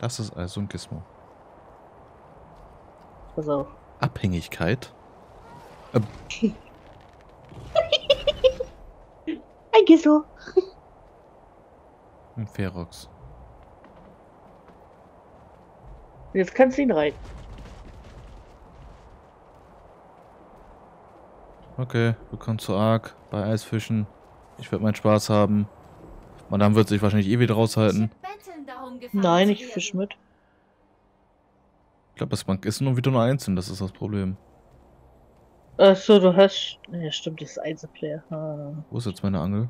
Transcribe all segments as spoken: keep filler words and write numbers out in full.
Das ist also ein Gizmo. Pass auf. Abhängigkeit? Ähm, Ein Gizmo. ein Ferox. Jetzt kannst du ihn reiten. Okay, willkommen zu Ark bei Eisfischen. Ich werde meinen Spaß haben. Madame wird sich wahrscheinlich eh wieder raushalten. Nein, ich fisch mit. Ich glaube, das Bank ist nur wieder nur einzeln, das ist das Problem. Achso, du hast. Ja, stimmt, das ist Einzelplayer. Ah. Wo ist jetzt meine Angel?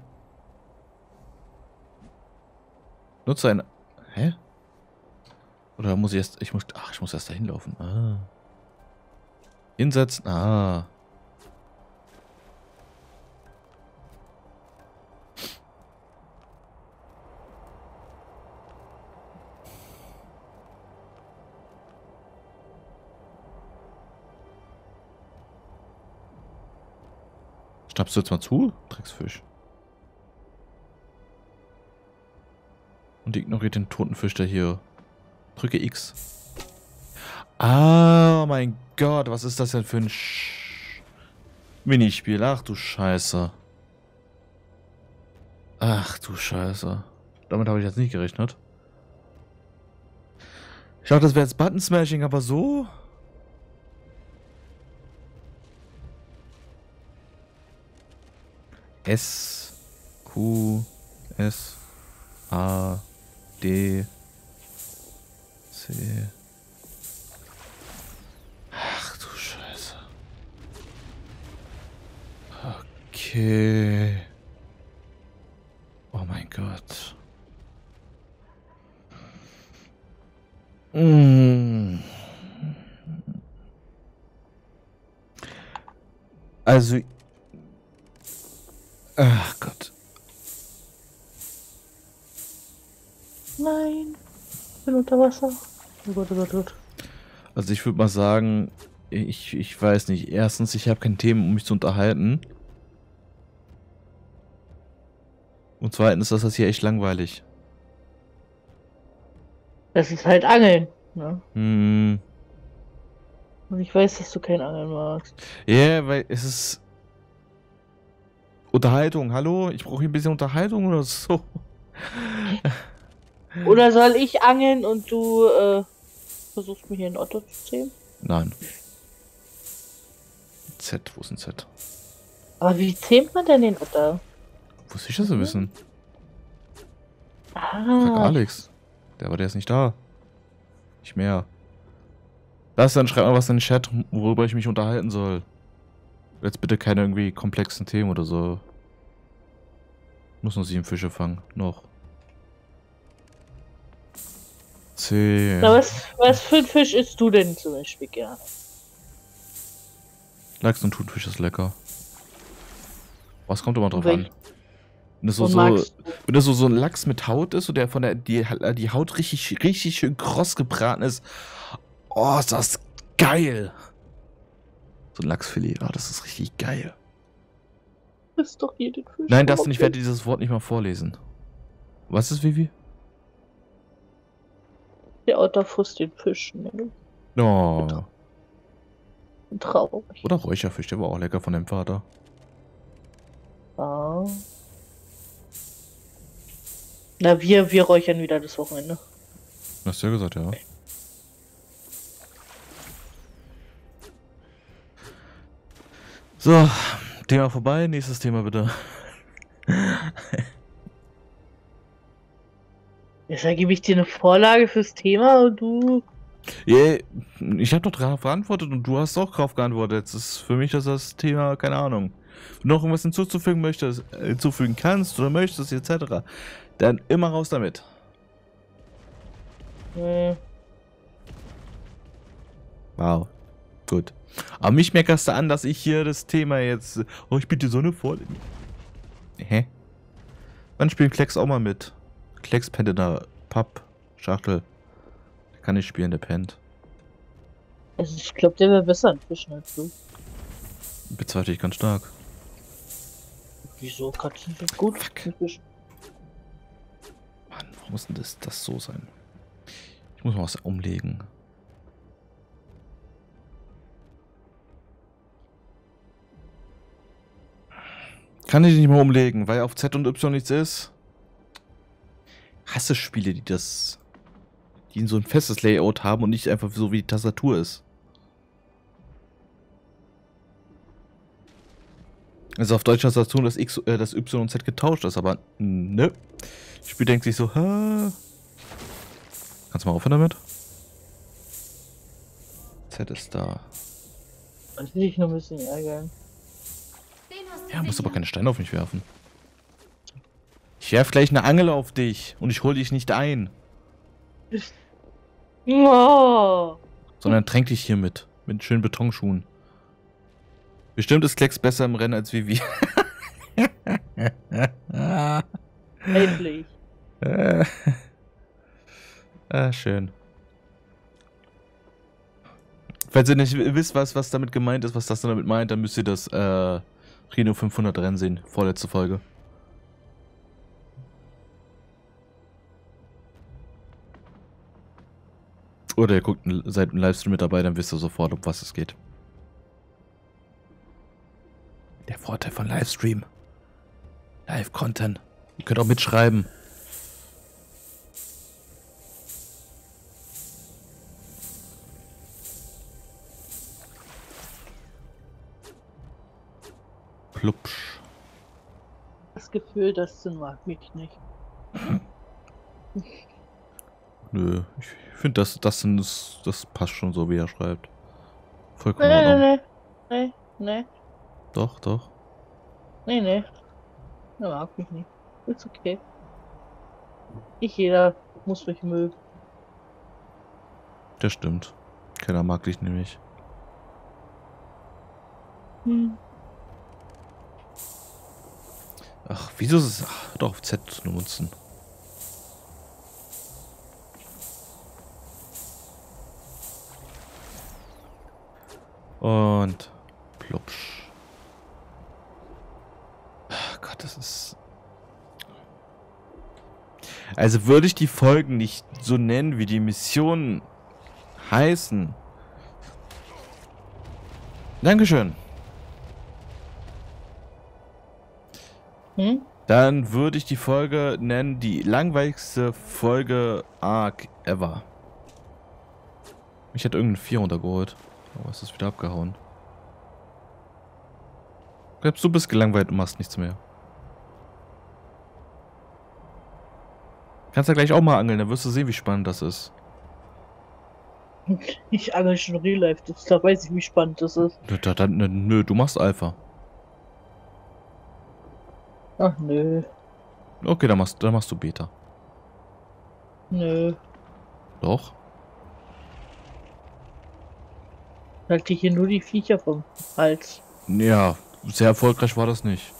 Nutze ein... Hä? Oder muss ich erst... Ich muss... Ach, ich muss erst dahin laufen. Ah. Hinsetzen. Ah. Schnappst du jetzt mal zu? Drecksfisch. Und ignoriert den toten Fisch, der hier... Drücke X. Ah, mein Gott, was ist das denn für ein Sch Minispiel? Ach du Scheiße. Ach du Scheiße. Damit habe ich jetzt nicht gerechnet. Ich dachte, das wäre jetzt Button Smashing, aber so? S, Q, S, A, D, C. Ach du Scheiße. Okay. Oh mein Gott. Mm. Also... Ach Gott. Nein. Ich bin unter Wasser. Oh Gott, oh Gott, oh Gott. Also ich würde mal sagen, ich, ich weiß nicht. Erstens, ich habe kein Thema, um mich zu unterhalten. Und zweitens ist das hier echt langweilig. Das ist halt Angeln. Ne? Hm. Und ich weiß, dass du kein Angeln magst. Ja, yeah, weil es ist... Unterhaltung, hallo? Ich brauche hier ein bisschen Unterhaltung oder so. Oder soll ich angeln und du äh, versuchst mir hier einen Otto zu zähmen? Nein. Z, wo ist ein Z? Aber wie zähmt man denn den Otter? Wo soll ich das so wissen? Frag Ah, Alex. Der war der ist nicht da. Nicht mehr. Lass dann schreib mal was in den Chat, worüber ich mich unterhalten soll. Jetzt bitte keine irgendwie komplexen Themen oder so. Muss nur sieben Fische fangen. Noch. C. na, was, was für ein Fisch isst du denn zum Beispiel gerne? Lachs und Thunfisch ist lecker. Was kommt immer drauf Welch- an? Wenn das so, Und so, magst du? wenn das so, so ein Lachs mit Haut ist und der von der die, die Haut richtig, richtig schön kross gebraten ist. Oh, ist das geil. So ein Lachsfilet, ah, das ist richtig geil. Ist doch jeden Fisch. Nein, das aber nicht, ich werde dieses Wort nicht mal vorlesen. Was ist Vivi? der Otter frisst den Fisch. Ne? Oh. Traurig. Oder Räucherfisch, der war auch lecker von dem Vater. Ah. Na, wir, wir räuchern wieder das Wochenende. Hast du ja gesagt, ja. So, Thema vorbei, nächstes Thema bitte. Jetzt ergebe ich dir eine Vorlage fürs Thema und du. Yeah, ich habe doch darauf geantwortet und du hast auch darauf geantwortet. Jetzt ist für mich das, das Thema, keine Ahnung. Wenn du noch irgendwas hinzuzufügen möchtest, äh, hinzufügen kannst oder möchtest, et cetera, dann immer raus damit. Hm, Wow. Gut. Aber mich meckerst du an, dass ich hier das Thema jetzt. Oh, ich bitte Sonne vor. Hä? Wann spielt Klecks auch mal mit? Klecks pennt in der Pappschachtel. Der kann nicht spielen, der pennt. also ich glaube, der wäre besser an Fischen als du. Bezweifle ich ganz stark. Wieso? Katzen sind gut Fuck. mit Fischen. Mann, warum muss denn das, das so sein? Ich muss mal was umlegen. Kann ich nicht mehr umlegen, weil auf Z und Y nichts ist. Hasse Spiele, die das... die so ein festes Layout haben und nicht einfach so wie die Tastatur ist. Also auf deutscher Tastatur das X, äh, das Y und Z getauscht ist, aber ne. Das Spiel denkt sich so, ha. Kannst du mal aufhören damit? Z ist da. Ich will dich nur ein bisschen ärgern. Ja, musst aber keine Steine auf mich werfen. Ich werf gleich eine Angel auf dich und ich hol dich nicht ein. Oh. Sondern tränk dich hier mit. Mit schönen Betonschuhen. Bestimmt ist Klecks besser im Rennen als wie wir. Endlich. Ah, schön. Falls ihr nicht wisst, was, was damit gemeint ist, was das damit meint, dann müsst ihr das äh, Rhino fünfhundert Rennen sehen. Vorletzte Folge. Oder ihr guckt, seid im Livestream mit dabei, dann wisst ihr sofort, um was es geht. Der Vorteil von Livestream. Live-Content. Ihr könnt auch mitschreiben. Plupsch. Das Gefühl, das mag mich nicht. Nö, ich finde, das, das, das, das passt schon so, wie er schreibt. Vollkommen in Nee, Ordnung. nee, nee, nee, Doch, doch. nee, nee. Er mag mich nicht. Ist okay. Nicht jeder muss mich mögen. Das stimmt. Keiner mag dich nämlich. Hm. Ach, wieso ist es... Ach, doch, auf Z zu nutzen. Und... Plupsch. Ach Gott, das ist... Also würde ich die Folgen nicht so nennen, wie die Missionen heißen. Dankeschön. Hm? Dann würde ich die Folge nennen, die langweiligste Folge Arc ever. Ich hätte irgendeinen vier runtergeholt. Aber es ist wieder abgehauen. Selbst du bist gelangweilt und machst nichts mehr. Kannst ja gleich auch mal angeln, dann wirst du sehen, wie spannend das ist. Ich angel schon Real Life, das, da weiß ich, wie spannend das ist. Nö, da, da, nö, nö, du machst Alpha. Ach nö, Okay, dann machst, dann machst du Beta. nö. Doch. Halt dir hier nur die Viecher vom Hals. Ja, sehr erfolgreich war das nicht.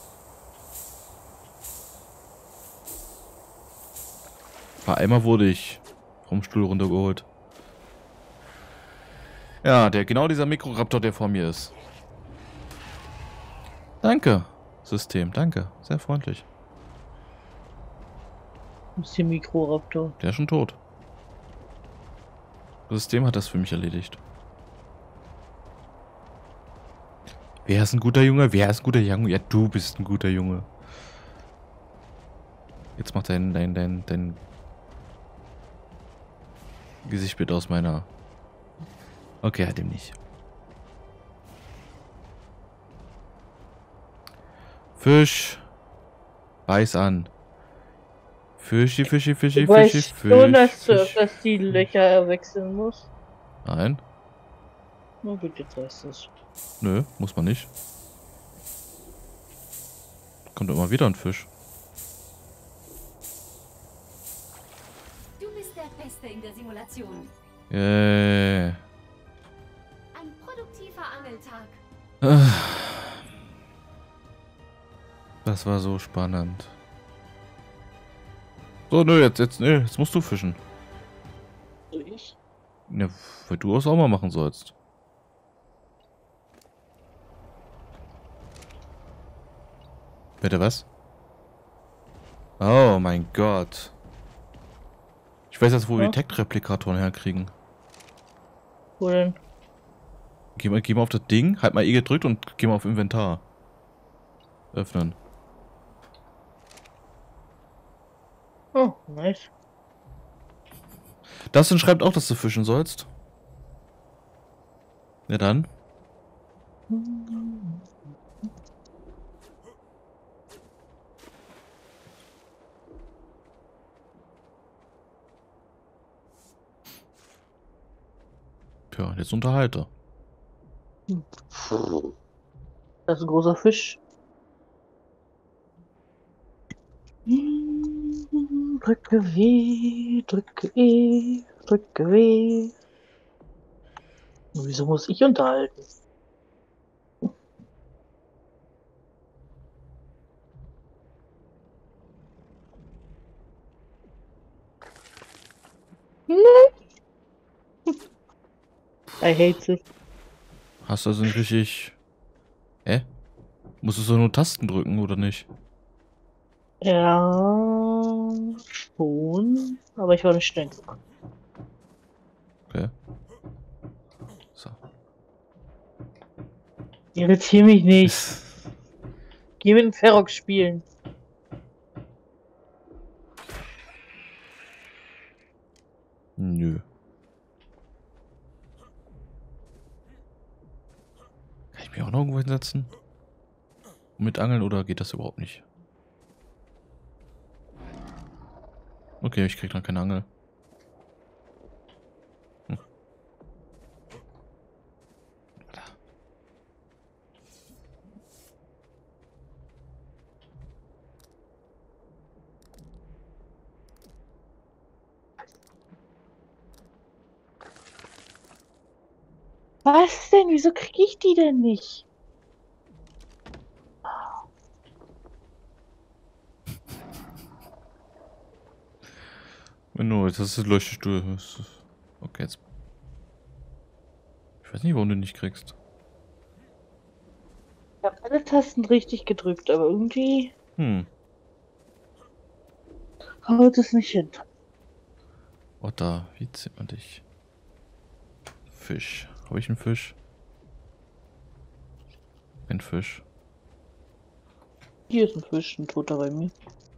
Bei einmal wurde ich vom Stuhl runtergeholt. Ja, der genau dieser Mikroraptor, der vor mir ist. Danke, System, danke. Sehr freundlich. Das ist hier Mikroraptor. Der ist schon tot. Das System hat das für mich erledigt. Wer ist ein guter Junge? Wer ist ein guter Junge? Ja, du bist ein guter Junge. Jetzt mach dein, dein, dein, dein Gesicht bitte aus meiner... Okay, halt ihm nicht. Fisch. Beiß an. Fischi, Fischi, Fischi, Du Fischi, weißt Fisch. schon, dass du Fisch. öfters die Löcher wechseln musst. Nein, Na gut, jetzt weißt du es. nö, muss man nicht. Kommt immer wieder ein Fisch. Du bist der Beste in der Simulation. Yay. Ein produktiver Angeltag. Das war so spannend. So, nö, jetzt, jetzt, nö, jetzt musst du fischen. So ich? Ja, weil du es auch mal machen sollst. Bitte was? Oh mein Gott. Ich Ich weiß jetzt, wo wir Ja. die Tech-Replikatoren herkriegen. Wo denn? Geh mal, geh mal auf das Ding, halt mal E gedrückt und geh mal auf Inventar. Öffnen. Oh, nice. Das schreibt auch, dass du fischen sollst. Ja dann. Tja, jetzt unterhalte. Das ist ein großer Fisch. Drücke W, drücke E, drücke W. Wieso muss ich unterhalten? I hate it. Hast du also nicht richtig... Hä? Musstest du nur Tasten drücken, oder nicht? Ja, schon. Aber ich war nicht schnell genug. Okay. So. Irritier mich nicht. Geh mit dem Ferox spielen. Nö. Kann ich mich auch noch irgendwo hinsetzen? Mit Angeln oder geht das überhaupt nicht? Okay, ich krieg dann keine Angel. Hm. Was denn? Wieso kriege ich die denn nicht? Wenn du, das ist leuchtest du. Okay, jetzt. Ich weiß nicht, warum du nicht kriegst. Ich habe alle Tasten richtig gedrückt, aber irgendwie Hm. haut es nicht hin. Otter, wie zieht man dich? Fisch. Habe ich einen Fisch? Ein Fisch. Hier ist ein Fisch, ein toter bei mir.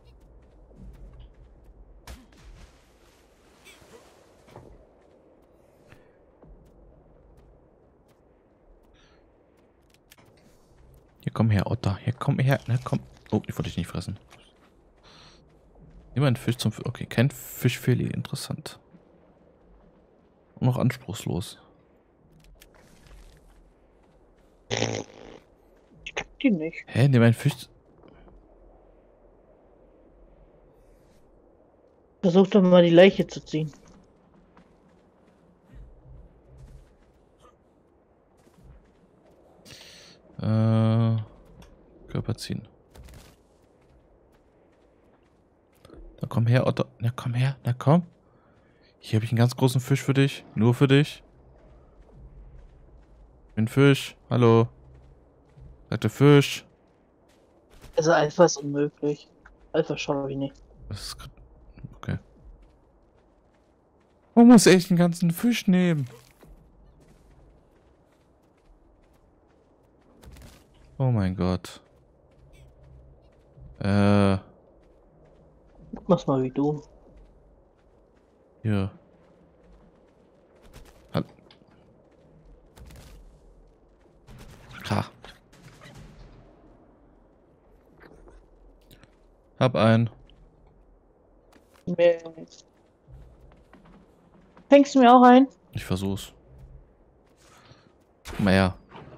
Hier komm her, Otter. Hier komm her. Na komm. Oh, ich wollte dich nicht fressen. Immer ein Fisch zum... F okay, kein Fischfilet. Interessant. Und noch anspruchslos. Ich krieg die nicht. Hä? Nimm ein Fisch... Versuch doch mal die Leiche zu ziehen. Äh... Körper ziehen. Na komm her, Otter. Na komm her. Na komm. Hier habe ich einen ganz großen Fisch für dich. Nur für dich. Ein Fisch. Hallo. Sagte Fisch. Also Alpha ist unmöglich. Alpha schaffe ich nicht. Das ist... Okay. Man muss echt einen ganzen Fisch nehmen. Oh mein Gott. Äh... Mach's mal wie du. Hier. Halt. Ha. Hab einen. Mist. Fängst du mir auch ein? Ich versuch's. Komm mal her.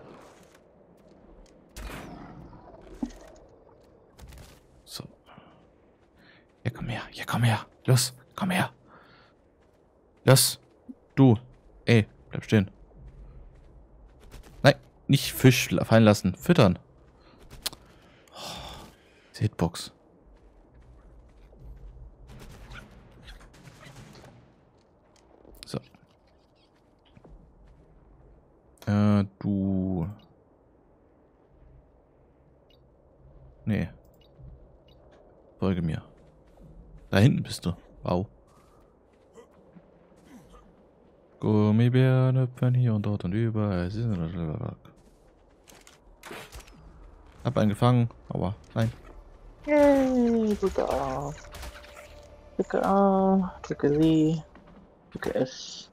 So. Ja, komm her. Ja, komm her. Los, komm her. Los. Du. Ey, bleib stehen. Nein, nicht Fisch fallen lassen. Füttern. Oh, die Hitbox. So. Äh, du. Nee. Folge mir. Da hinten bist du. Wow. Gummibären hüpfen hier und dort und überall. Sie sind Hab einen gefangen, aber nein. Yay, drücke A. Drücke A, drücke Sie, drücke S.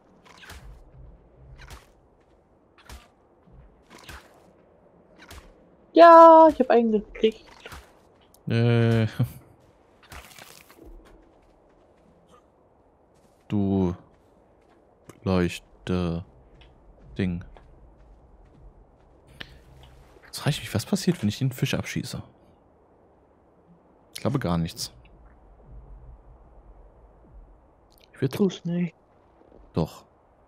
Ja, ich habe einen gekriegt. Äh. Du Leuchte Ding. Jetzt frage ich mich, was passiert, wenn ich den Fisch abschieße? Ich glaube gar nichts. Ich würde Tu's nicht. doch.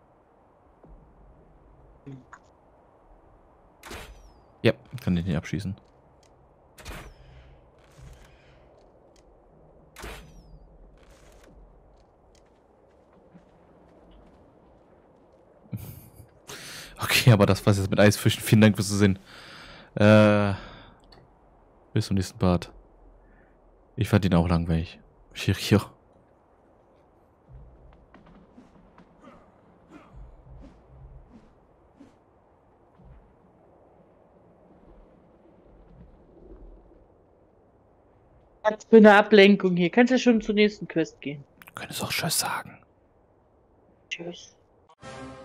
Ja, kann den nicht abschießen. Okay, aber das war's jetzt mit Eisfischen. Vielen Dank fürs Zusehen. Äh, bis zum nächsten Part. Ich fand ihn auch langweilig. Chirio. Was für eine Ablenkung hier. Kannst du schon zur nächsten Quest gehen. Du könntest auch Tschüss sagen. Tschüss.